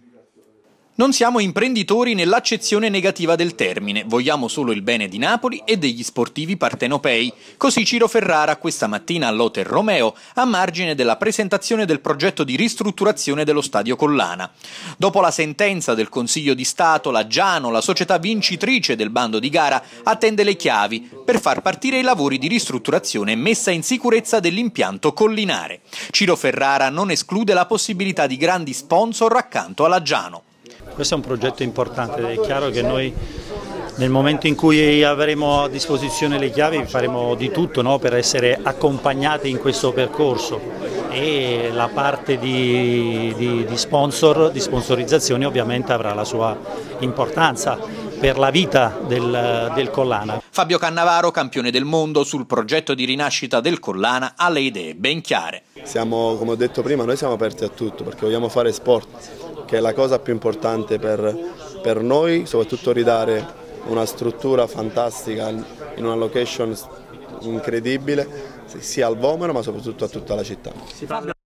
Non siamo imprenditori nell'accezione negativa del termine, vogliamo solo il bene di Napoli e degli sportivi partenopei. Così Ciro Ferrara questa mattina all'Hotel Romeo a margine della presentazione del progetto di ristrutturazione dello Stadio Collana. Dopo la sentenza del Consiglio di Stato, la Giano, la società vincitrice del bando di gara, attende le chiavi per far partire i lavori di ristrutturazione e messa in sicurezza dell'impianto collinare. Ciro Ferrara non esclude la possibilità di grandi sponsor accanto alla Giano. Questo è un progetto importante, è chiaro che noi nel momento in cui avremo a disposizione le chiavi faremo di tutto, no, per essere accompagnati in questo percorso, e la parte di sponsor, di sponsorizzazione ovviamente avrà la sua importanza per la vita del Collana. Fabio Cannavaro, campione del mondo sul progetto di rinascita del Collana, ha le idee ben chiare. Come ho detto prima, noi siamo aperti a tutto perché vogliamo fare sport, che è la cosa più importante per noi, soprattutto ridare una struttura fantastica in una location incredibile sia al Vomero ma soprattutto a tutta la città.